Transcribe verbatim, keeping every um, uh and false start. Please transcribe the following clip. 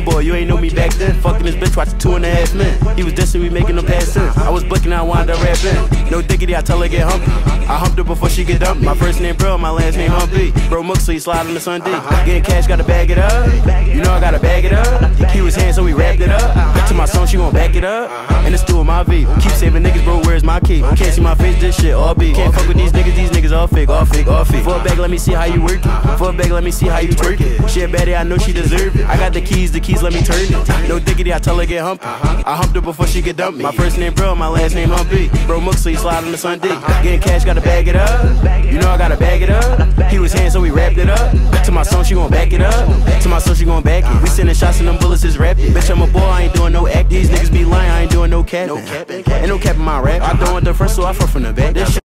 boy, you ain't know me back then. Fucking this bitch, watching Two and a Half Men. He was dissing, we making them pass sense. I was booking, I wound up rapping. No diggity, I tell her get humpy. I humped her before she get dumped. My first name Bril, my last name Humpy. Bro Mook, so he slide on the Sunday. Getting cash, gotta bag it up. You know I gotta bag it up. He was hand, so we wrapped it up. To my song, she gon' back it up. And it's two of my V. Keep saving niggas, bro, where's my key? Can't see my face, this shit all beat. Can't fuck with these niggas, these niggas all fake, all fake, all fake. For a bag, let me see how you work it. For a bag, let me see how you twerk it. She a baddie, I know she deserve it. I got the keys, the keys, let me turn it. No diggity, I tell her get humpy. I humped her before she get dumped. My first name Bril, my last name Humpy. Bro Mook, so he slide on the Sunday. Getting cash, gotta bag it up. You know I gotta bag it up. He was hand, so we wrapped it up. To my song, she gon' back it up. To my song, she gon' back it. We sending shots and them bullets is rapid. Bitch, I'm a boy, I ain't doing no act. These niggas be lying, I ain't doing no capping. Ain't no cap in my rap. I don't want the front, so I front from the back. This